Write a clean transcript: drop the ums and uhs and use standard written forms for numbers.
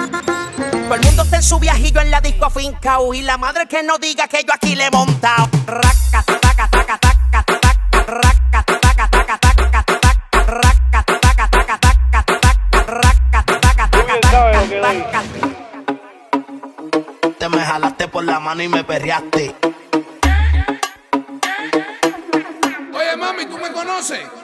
Todo el mundo está en su viajillo en la disco afincao. Y la madre que no diga que yo aquí le he montado. Raca, taca, taca, taca, taca, raca, taca, taca, taca, taca, raca, taca, taca, taca, taca, raca, taca, taca, taca, taca. Te me jalaste por la mano y me perreaste. Oye, mami, ¿tú me conoces?